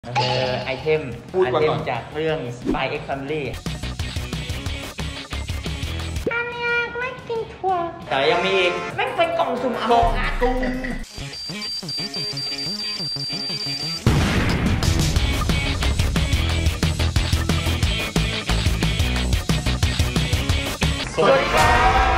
ไอเทมจากเรื่อง Spy X Family อันนี้ไม่กินถั่วแต่ยังมีอีกไม่เป็นกล่องสุ่มกล่องสุ่มสวัสดีครับ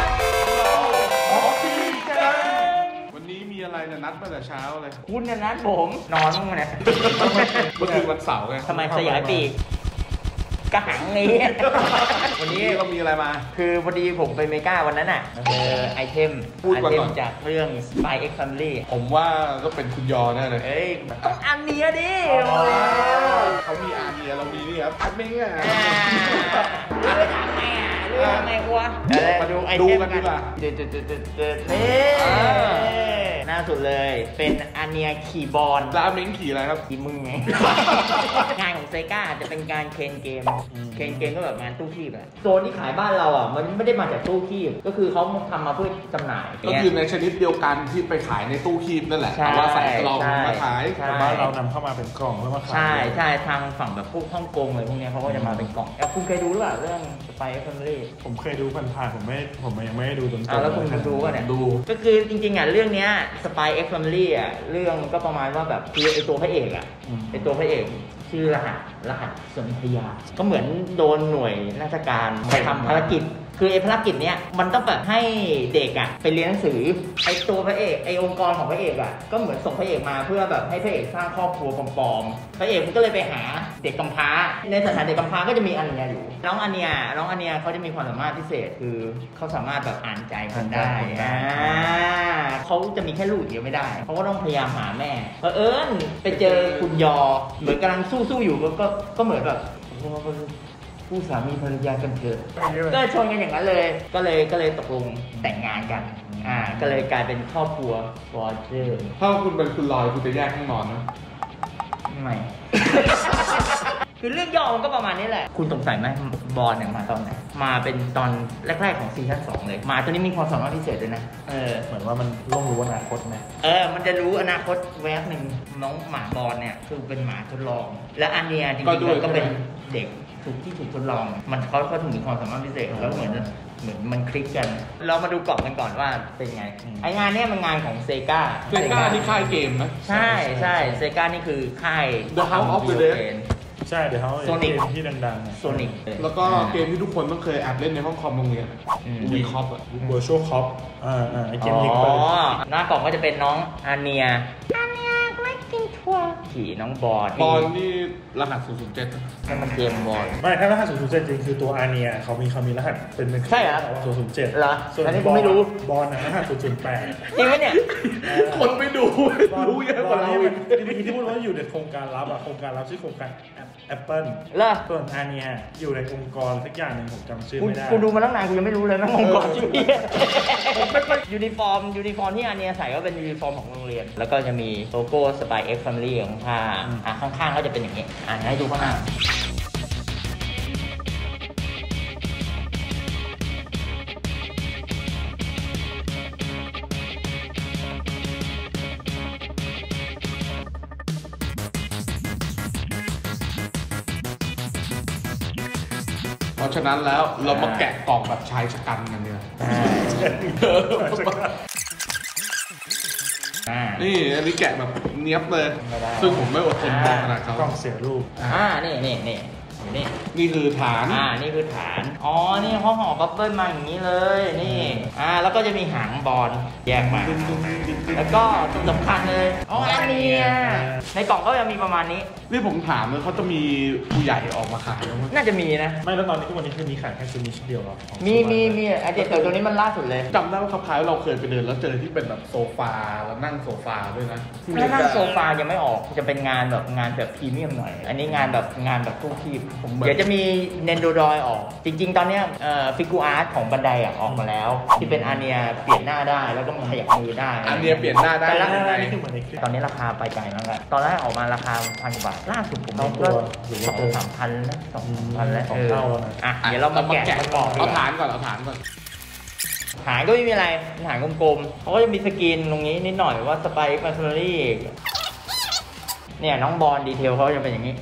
วันนี้มีอะไรจะนัดมาแต่เช้าเลยคุณเนี่ยนัดผมนอนมั้งเนี่ยเมื่อคืนวันเสาร์ไงทำไมสยายปีกกระหังนี้วันนี้เรามีอะไรมาคือพอดีผมไปเมกาวันนั้นอ่ะไอเทมจากเรื่อง Spy X Family ผมว่าก็เป็นคุณยอแน่เลยต้องอันเนี้ยดิเขามีอาเนียเรามีนี่ครับอันนี้อ่ะไม่ทำไงอ่ะเรื่องทำไมวะมาดูไอเทมกันนี่หน้าสุดเลยเป็นอาเนียขี่บอลแล้วอาเม้งขี่อะไรครับขี่มึงไงงานของเซกาจะเป็นการเคนเกมก็แบบงานตู้คีบอะโซนที่ขายบ้านเราอ่ะมันไม่ได้มาจากตู้คีบก็คือเขาทำมาเพื่อจำหน่ายก็คือในชนิดเดียวกันที่ไปขายในตู้คีบนั่นแหละแต่ว่าใส่กล่องมาขายแต่บ้านเรานำเข้ามาเป็นกล่องแล้วมาขายใช่ทางฝั่งแบบพวกฮ่องกงอะไรพวกนี้เขาก็จะมาเป็นกล่องคุณเคยดูหรือเปล่าเรื่อง Spy X Family ผมเคยดูผ่านๆผมยังไม่ได้ดูจนจบแล้วคุณดูว่าเนี่ยดูก็คือจริงๆอ่ะเรื่องเนี้ย Spy X Family อ่ะเรื่องก็ประมาณว่าแบบคือไอตัวพระเอกอ่ะไอตัวพระเอกชื่อรหัสสนธยาก็เหมือนโดนหน่วยราชการไปทำภารกิจคือไอ้ภารกิจเนี้ยมันต้องแบบให้เด็กอ่ะไปเรียนหนังสือไอ้ตัวพระเอกไอ้องค์กรของพระเอกอ่ะก็เหมือนส่งพระเอกมาเพื่อแบบให้พระเอกสร้างครอบครัวปลอมๆพระเอกมันก็เลยไปหาเด็กกำพร้าในสถานเด็กกำพร้าก็จะมีอันเนียอยู่น้องอันเนียเขาจะมีความสามารถพิเศษคือเขาสามารถแบบอ่านใจคนได้เขาจะมีแค่ลูกเดียวไม่ได้เขาก็ต้องพยายามหาแม่ไปเจอคุณยอเหมือนกำลังสู้อยู่ก็เหมือนแบบผู้สามีภรรยากันเกิดก็ชนกันอย่างนั้นเลยก็เลยตกลงแต่งงานกันก็เลยกลายเป็นครอบครัววอเตอร์ถ้าคุณเป็นคุณลอยคุณจะแยกห้องนอนไหมไม่คือเรื่องย่อมันก็ประมาณนี้แหละคุณสงสัยไหมบอลเนี่ยมาตอนไหนมาเป็นตอนแรกๆของซีซั่น2เลยมาตัวนี้มีความสามารถพิเศษด้วยนะเหมือนว่ามันล่วงรู้อนาคตไหมมันจะรู้อนาคตแวบหนึ่งน้องหมาบอลเนี่ยคือเป็นหมาทดลองและอันเนียจริงๆก็เป็นเด็กที่ถูกทดลองมันเขาถึงมีความสามารถพิเศษแล้วเหมือนมันคลิกกันเรามาดูกล่องกันก่อนว่าเป็นไงไองานนี้มันงานของเซกานี่ค่ายเกมนะใช่เซกานี่คือค่าย The House of the Dead ใช่เดี๋ยวเขาโซนิกที่ดังๆโซนิกแล้วก็เกมที่ทุกคนต้องเคยแอบเล่นในห้องคอมโรงเรียนวีคอป Virtual Cop ไอเกมยิงปืนหน้ากล่องก็จะเป็นน้องอาเนียไม่กินถั่วขี่น้องบอลนี่รหัส007 นั่นมันเกมบอลไม่ถ้ารหัส007จริงคือตัวอาเนียเขามีรหัสเป็นใช่เหรอ 007 เหรออันนี้ผมไม่รู้บอลรหัส008 จริงไหมเนี่ยคนไม่ดูรู้เยอะกว่าเราที่พูดว่าอยู่ในโครงการลับโครงการลับชื่อโครงการApple เหรอส่วนอาเนียอยู่ในองค์กรสักอย่างหนึ่งผมจำชื่อไม่ได้กูดูมาตั้งนานกูยังไม่รู้เลยนะองค์กรชื่อนี้ยูนิฟอร์มที่อาเนียใส่ก็เป็นยูนิฟอร์มของโรงเรียนแล้วก็จะมีโลโก้ Spy X Family ข้างๆก็จะเป็นอย่างนี้ให้ดูข้างหน้าเพราะฉะนั้นแล้วเรามาแกะกล่องแบบชายชะกันกันเนี่ยนี่อันนี้แกะแบบเนี้ยบเลยซึ่งผมไม่อดทนขนาดเขากล่องเสียรูปนี่คือฐานนี่คือฐานนี่เขาห่อบับเบิ้ลมาอย่างนี้เลยนี่แล้วก็จะมีหางบอลแยกมาแล้วก็สำคัญเลยอันนี้ในกล่องก็จะมีประมาณนี้นี่ผมถามเลยเขาจะมีผู้ใหญ่ออกมาขายไหมน่าจะมีนะไม่แล้วตอนนี้ทุกวันนี้คือมีขายแค่ชุดนี้ชุดเดียวหรอมีไอเด็กตัวนี้มันล่าสุดเลยจำได้ว่าคล้ายๆเราเคยไปเดินแล้วเจอที่เป็นแบบโซฟาแล้วนั่งโซฟาด้วยนะนั่งโซฟายังไม่ออกจะเป็นงานแบบพรีเมียมหน่อยอันนี้งานแบบตู้คีบเดี๋ยวจะมีเนนโดดอยออกจริงๆตอนนี้ฟิกูอาร์ตของบันไดออกมาแล้วที่เป็นอาเนียเปลี่ยนหน้าได้แล้วก็ขยับมือได้อาเนียเปลี่ยนหน้าได้ตอนนี้ราคาไปไกลมากแล้วตอนแรกออกมาราคา1,000 บาทล่าสุดผมก็2-3,000นะ2,000แล้วเดี๋ยวเรามาแกะกล่องเอาฐานก่อนฐานก็ไม่มีอะไรฐานกลมๆเขาก็จะมีสกรีนตรงนี้นิดหน่อยว่า Spy X Family เนี่ยน้องบอลดีเทลเขาจะเป็นอย่างนี้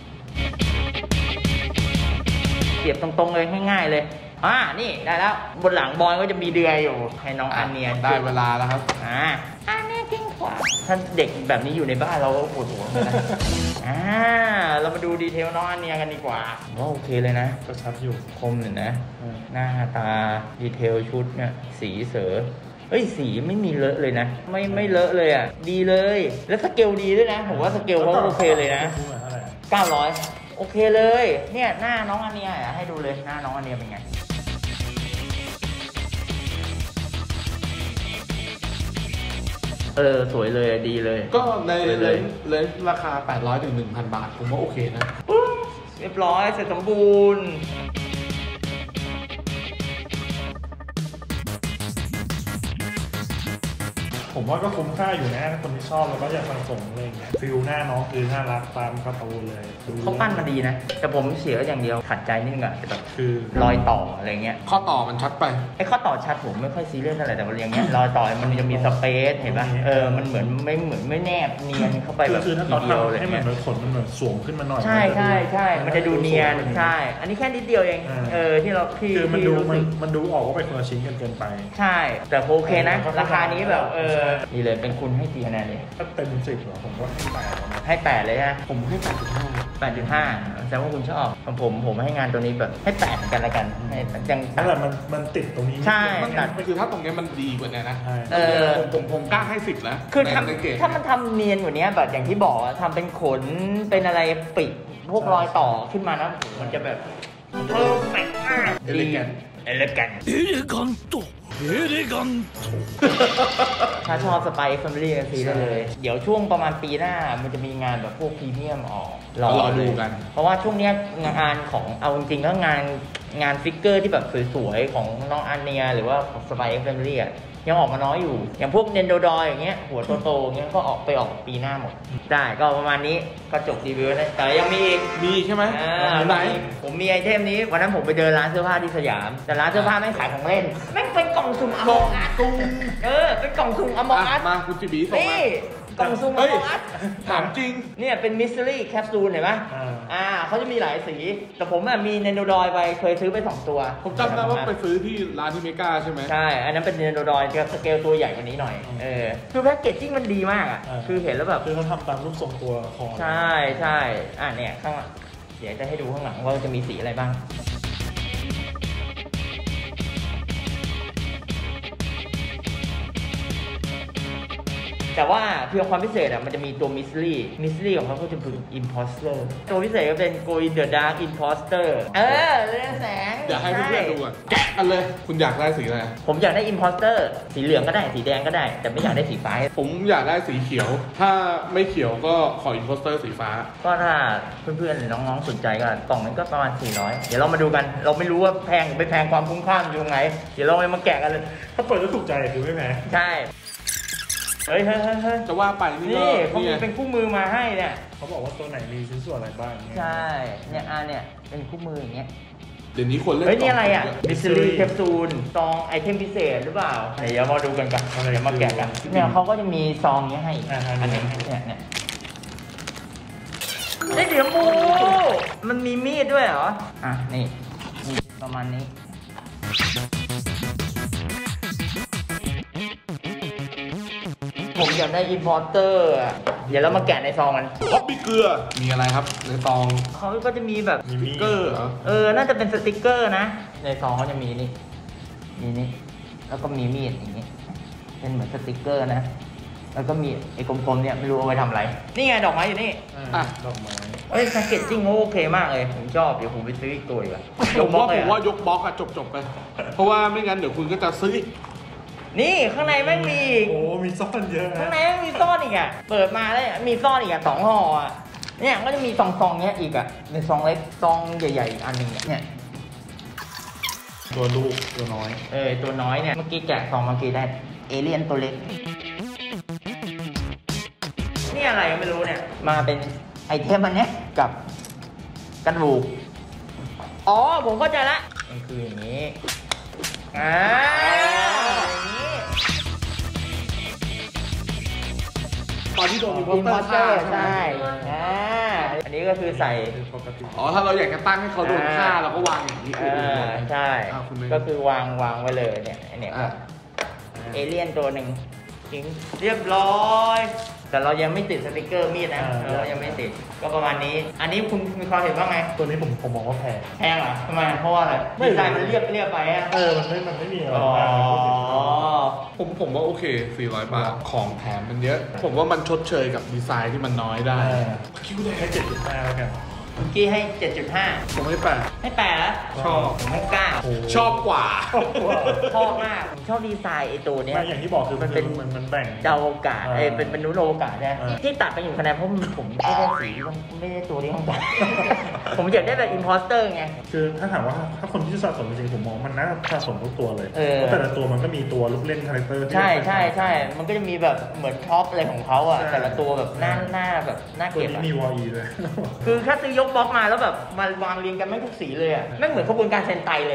เสียบตรงๆเลยง่ายๆเลยนี่ได้แล้วบนหลังบอลก็จะมีเดือยอยู่ให้น้องอันเนียได้เวลาแล้วครับอันเนียจริงกว่าถ้าเด็กแบบนี้อยู่ในบ้านเราก็ปวดหัวเลยนะเรามาดูดีเทลน้องอันเนียกันดีกว่าว่าโอเคเลยนะก็ชัดอยู่คมเลยนะหน้าตาดีเทลชุดเนี่ยสีเสือสีไม่มีเลอะเลยนะไม่เลอะเลยอ่ะดีเลยแล้วสเกลดีด้วยนะผมว่าสเกลเขาโอเคเลยนะ900โอเคเลยเนี่ยหน้าน้องอันเนียให้ดูเลยหน้าน้องอันเนียเป็นไงสวยเลยดีเลยก็ในเลยราคา800 ถึง 1,000 บาทผมว่าโอเคนะเรียบร้อยเสร็จสมบูรณ์ผมว่าก็คุ้มค่าอยู่นะคนที่ชอบแล้วก็อยากสั่งส่งอะไรอย่างเงี้ยฟิลหน้าน้องคือน่ารักตามการ์ตูนเลยเขาปั้นมาดีนะแต่ผมเสียอย่างเดียวขัดใจนิดนึงอะแบบคือรอยต่ออะไรเงี้ยข้อต่อมันชัดไปข้อต่อชัดผมไม่ค่อยซีเรียสเท่าไหร่แต่ว่าอย่างเงี้ยรอยต่อมันจะมีสเปซเห็นป่ะมันเหมือนไม่แนบเนียนเข้าไปแบบคือถ้าเราทำให้มันเหมือนขนมันเหมือนสวมขึ้นมาหน่อยใช่มันจะดูเนียนใช่อันนี้แค่นิดเดียวเองที่เราคือมันดูออกว่าเป็นคนละชิ้นกันเกินไปใช่แต่โอเคนะราคานี้แบบนี่เลยเป็นคุณให้กี่คะแนนเลยถ้าเต็ม10เหรอผมก็ให้8เลยฮะผมให้8.5 แสดงว่าคุณชอบผมให้งานตัวนี้แบบให้8เหมือนกันละกันยังนั่นแหละมันติดตรงนี้ใช่คือถ้าตรงนี้มันดีกว่านี้นะผมกล้าให้10แล้วคือถ้ามันทำเนียนกว่านี้แบบอย่างที่บอกทำเป็นขนเป็นอะไรปิดพวกรอยต่อขึ้นมานะมันจะแบบเพอร์เฟคมากเอลิแกนถ้าชอบสไปซ์แฟมิลี่กันซีได้เลยเดี๋ยวช่วงประมาณปีหน้ามันจะมีงานแบบพวกพรีเมียมออกรอดูกันเพราะว่าช่วงนี้งานของเอาจริงๆแล้วงานฟิกเกอร์ที่แบบสวยๆของน้องอันเนียหรือว่าของสไปซ์แฟมิลี่ยังออกมาน้อยอยู่อย่างพวกเนนโดดอยอย่างเงี้ยหัวโตๆอย่างเงี้ยก็ออกปีหน้าหมดได้ก็ประมาณนี้ก็จบรีวิวนะแต่ยังมีอีกใช่ไหมไหนผมมีไอเทมนี้วันนั้นผมไปเดินร้านเสื้อผ้าที่สยามแต่ร้านเสื้อผ้าไม่ขายของเล่นแม่งเป็นกล่องสุ่มอมองอัสเป็นกล่องสุ่มอมองอัสมาคุณจิบีส่งมากล่องสุ่มอมองอัสถามจริงเนี่ยเป็นมิสซิลี่แคปซูลเห็นไหมเขาจะมีหลายสีแต่ผมมีเนนโดดอยไปเคยซื้อไป2ตัวผมจำได้ว่าไปซื้อที่ร้านที่เมกาใช่ไหมใช่อันนั้นเป็นเนนโดดอยจะสเกลตัวใหญ่กว่านี้หน่อยคือแพ็กเกจจิ้งมันดีมากคือเห็นแล้วแบบคือเขาทำตามรูปทรงตัวของใช่เนี่ยข้างหลังเดี๋ยวจะให้ดูข้างหลังว่าจะมีสีอะไรบ้างแต่ว่าเพื่อความพิเศษมันจะมีตัวมิสลี่ของเขาก็จะเป็นอิมพอสเตอร์ตัวพิเศษก็เป็นโกอินเดอะดาร์กอิมพอสเตอร์เรื่องแสงอยากให้เพื่อนๆดูอ่ะแกะกันเลยคุณอยากได้สีอะไรผมอยากได้อิมพอสเตอร์สีเหลืองก็ได้สีแดงก็ได้แต่ไม่อยากได้สีฟ้าผมอยากได้สีเขียวถ้าไม่เขียวก็ขออิมพอสเตอร์สีฟ้าก็ถ้าเพื่อนๆหรือน้องๆสนใจก็กล่องนั้นก็ประมาณ400เดี๋ยวเรามาดูกันเราไม่รู้ว่าแพงหรือไม่แพงความคุ้มค่าอยู่ตรงไหนเดี๋ยวเรามาแกะกันเลยถ้าเปิดแล้วถูกใจคือไม่แพงใช่เฮ้ยจะว่าไปนี่เขามีเป็นคู่มือมาให้เนี่ยเขาบอกว่าตัวไหนมีชิ้นส่วนอะไรบ้างใช่เนี่ยเป็นคู่มืออย่างเงี้ยเดี๋ยวนี้คนเล่นนี่อะไรมิสซิลี่แคปซูลซองไอเทมพิเศษหรือเปล่าเดี๋ยวมาดูกันเดี๋ยวมาแกะกันเนี่ยเขาก็จะมีซองนี้ให้อันนึงเนี่ยเดี๋ยวมูมันมีมีดด้วยเหรอนี่ประมาณนี้ผมอยากได้อินพอร์เตอร์เดี๋ยวเรามาแกะในซองมันท็อปปี้เกลือมีอะไรครับในซองเขาก็จะมีแบบสติ๊กเกอร์เหรอน่าจะเป็นสติ๊กเกอร์นะในซองเขาจะมีนี่แล้วก็มีมีดอย่างนี้เป็นเหมือนสติ๊กเกอร์นะแล้วก็มีไอ้กลมๆเนี่ยไม่รู้เอาไว้ทำอะไรนี่ไงดอกไม้อยู่นี่ดอกไม้แพ็กเกจจิ้งโอเคมากเลยผมชอบเดี๋ยวผมไปซื้ออีกตัวดีกว่าผมว่ายกบล็อกจบไปเพราะว่าไม่งั้นเดี๋ยวคุณก็จะซื้อนี่ข้างในไม่มีมีซ่อนเยอะข้างในมีซ่อนอีกเปิดมาแล้วมีซ่อนอีก2 ห่อเนี่ยก็จะมีซองเนี้ยอีกในซองเล็กซองใหญ่ๆอีกอันนึงเนี่ยตัวลูกตัวน้อยตัวน้อยเนี่ยเมื่อกี้แกะซองเมื่อกี้ได้เอเลี่ยนตัวเล็กนี่อะไรไม่รู้เนี่ยมาเป็นไอเทมอันเนี้ยกับกระดูกผมเข้าใจละมันคืออย่างนี้อย่างนี้ตอนที่โดนอิอินนพพออร์ร์เตเตออร์ร์ใช่อันนี้ก็คือใส่ปกติอ๋อถ้าเราอยากจะตั้งให้เขาโดนฆ่าเราก็วางอย่างนี้ใช่คุณเมย์ก็คือวางไว้เลยเนี่ยไอ้เนี่ยอ่ะเอเลี่ยนตัวหนึ่งทิ้งเรียบร้อย แต่เรายังไม่ติดสติกเกอร์มีดนะเรายังไม่ติดก็ประมาณนี้ อันนี้คุณมีความเห็นว่าไงตัวนี้ผมมองว่าแพงแพงเหรอทำไมเพราะว่าอะไรไม่ดีไซน์มันเรียบไปอ่ะมันไม่มีอะไรอ๋อมากนะพูดถึงผมว่าโอเค400 บาทของแถมมันเยอะ ผมว่ามันชดเชยกับดีไซน์ที่มันน้อยได้คิวเลยให้7.5แล้วกันเมื่อกี้ให้ 7.5 ผมให้แปดให้8แล้วชอบผมให้9 ชอบกว่าชอบมากผมชอบดีไซน์ไอ้ตัวเนี้ยไม่อย่างที่บอกคือมันเป็นมันแบ่งดาวอวกาศอ่าเป็นมนุษย์อวกาศนะอ่าที่ตัดไปอยู่คะแนนเพราะผมไม่ได้สีไม่ได้ตัวที่ต้องการ ผมอยากได้แบบอินพอร์เตอร์ไงคือถ้าถามว่าถ้าคนที่สะสมจริงๆผมมองมันน่าสะสมทุกตัวเลยเออเพราะแต่ละตัวมันก็มีตัวลูกเล่นคาแรคเตอร์ที่ใช่ มันก็จะมีแบบเหมือนท็อปอะไรของเขาอ่ะใช่แต่ละตัวแบบหน้าแบบหน้าตัวเก็บนี้อะมีวอลีด้วยคือถ้าซื้อยกบล็อกมาแล้วแบบมาวางเรียงกันไม่ทุกสีเลยอ่ะไม่งเหมือนขบวนการเซนไตเลย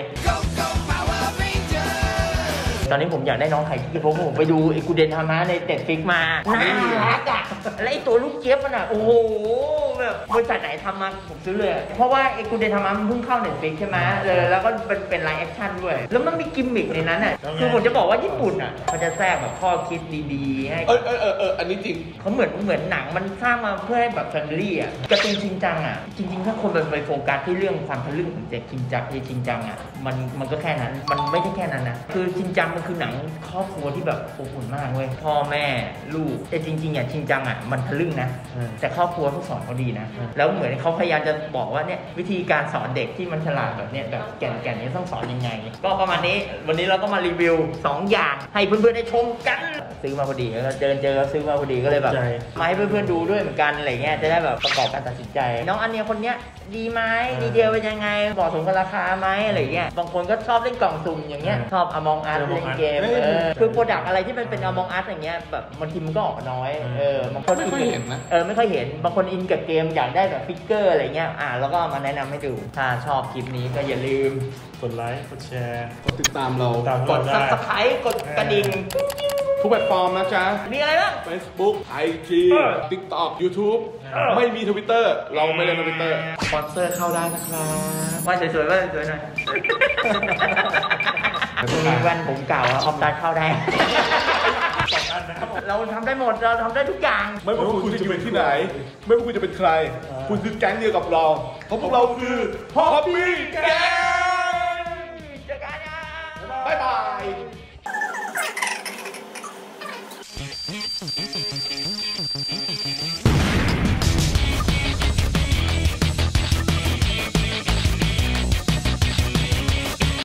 ตอนนี้ผมอยากได้น้องไข่ที่เพราะผมไปดูไอ้กูเดนทามะในเต็ดฟิกมาน่ารักอ่ะและไอ้ตัวลูกเจี๊ยบมันอ่ะโอ้โหแบบบริษัทไหนทำมาผมซื้อเลยอะเพราะว่าไอ้กูเดนทามะมันเพิ่งเข้าเน็ตฟิกใช่ไหมแล้วก็เป็นไลฟ์แอคชั่นด้วย แล้วมันมีกิมมิคในนั้นอ่ะคือผมจะบอกว่าญี่ปุ่นอ่ะเขาจะแทรกแบบข้อคิดดีๆให้อันนี้จริงเขาเหมือนหนังมันสร้างมาเพื่อให้แบบแฟมิลี่อ่ะการ์ตูนชินจังอ่ะจริงๆถ้าคนไปโฟกัสที่เรื่องความทะลึ่งของเด็กชินจังอ่ะมันก็แค่นั้นมันไม่ใช่แค่นั้นนะคือชินจังมันคือหนังครอบครัวที่แบบอบอุ่นมากเว้ยพ่อแม่ลูกแต่จริงๆอ่ะชินจังอ่ะมันทะลึ่งนะแต่ครอบครัวเขาสอนเขาดีนะแล้วเหมือนเขาพยายามจะบอกว่าเนี่ยวิธีการสอนเด็กที่มันฉลาดแบบเนี้ยแบบแก่นๆนี้ต้องสอนยังไงก็ประมาณนี้วันนี้เราก็มารีวิว2อย่างให้เพื่อนๆได้ชมกันซื้อมาพอดีแล้วเจอซื้อมาพอดีก็เลยแบบมาให้เพื่อนๆดูด้วยเหมือนกันอะไรเงี้ยจะได้แบบประกอบการตัดสินใจน้องอันเนี้ยคนเนี้ยดีไหมดีเดียวเป็นยังไงเหมาะสมกับราคาไหมอะไรเงี้ยบางคนก็ชอบเล่นกล่องสุ่มอย่างเงี้ยชอบ Among Us เล่นเกมคือโปรดักอะไรที่มันเป็น Among Us อย่างเงี้ยแบบบางทีมันก็ออกน้อยบางคนไม่ค่อยเห็นนะไม่ค่อยเห็นบางคนอินกับเกมอยากได้แบบฟิกเกอร์อะไรเงี้ยแล้วก็มาแนะนำให้ดูถ้าชอบคลิปนี้ก็อย่าลืมกดไลค์กดแชร์กดติดตามเราตามกด Subscribe กดกระดิ่งทุกแพลตฟอร์มนะจ๊ะมีอะไรบ้าง Facebook IG TikTok YouTube ไม่มี Twitter เราไม่เล่น Twitter สปอนเซอร์เข้าได้นะครับว่าสวยๆว่าสวยๆหน่อยมีแว่นผมเก่าแล้วออมตาเข้าได้ 2 อันนะครับเราทำได้หมดเราทำได้ทุกอย่างไม่ว่าคุณจะอยู่ที่ไหน ไม่ว่าคุณจะเป็นใคร คุณคือแก๊งเดียวกับเรา เพราะพวกเราคือ Hobby Gang เจอกันนะบ๊ายบาย